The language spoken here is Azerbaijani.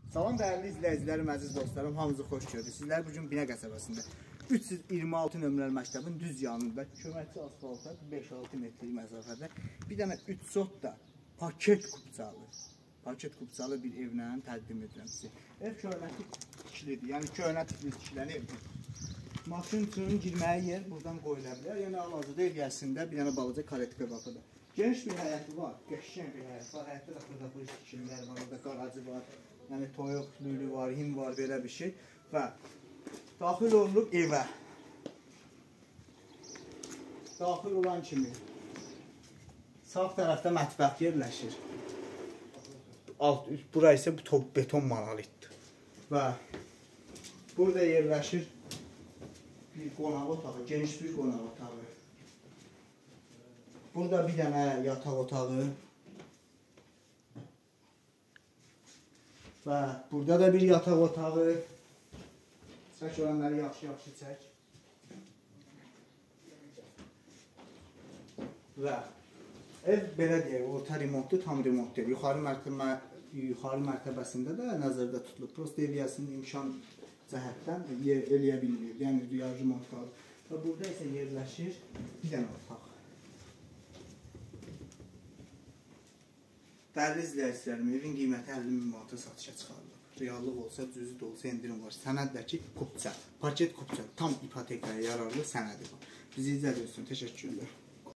Salam dəyərli izləyicilərim, əziz dostlarım, hamınızı xoş gördük. Sizlər bugün Binə qəsəbəsində 326 nömrəli məktəbin düz yanında köməkçi asfalta 5-6 metrlik məsafədə bir dənə 3 sotda paket kupçalı bir evlə təqdim edirəm sizə. Ev köhnəti tikilidir, yəni köhnə tikili tikilən evdir. Maşın üçün girməyə yer buradan qoyula bilər. Yəni hal-hazırda ev yəsində bir dənə balaca karetka qapıdır. Geniş bir həyəti var, qəşəng bir həyət var. Həyətdə də xırda-xırda tikililər var, orada qaracı var. Yəni toyuq, lülü var, him var, belə bir şey. Və daxil olunub evə. Daxil olan kimi sağ tərəfdə mətbəx yerləşir. Bura isə beton monolitdir. Və burada yerləşir bir qonaq otağı, geniş bir qonaq otağı. Burada bir dənə yataq otağı. Və burada da bir yataq otağı. Çək olanları yaxşı-yaxşı çək. Və ev belə deyək, orta remontlu, tam remont deyil. Yuxarı mərtəbəsində də nəzərdə tutulub. Prosta ev yəsində imkan cəhətdən eləyə bilmir. Yəni riyaj remont qalır. Və burada isə yerləşir bir dənə otaq. Dəyərli izləyicilərim, evin qiyməti 50.000 manata satışa çıxarılıb. Reallıq olsa, cüzi də olsa endirim var. Sənəddəki kupça, paket kupça, tam ipotekaya yararlı sənədi var. Bizi izlədiyiniz üçün təşəkkürlər.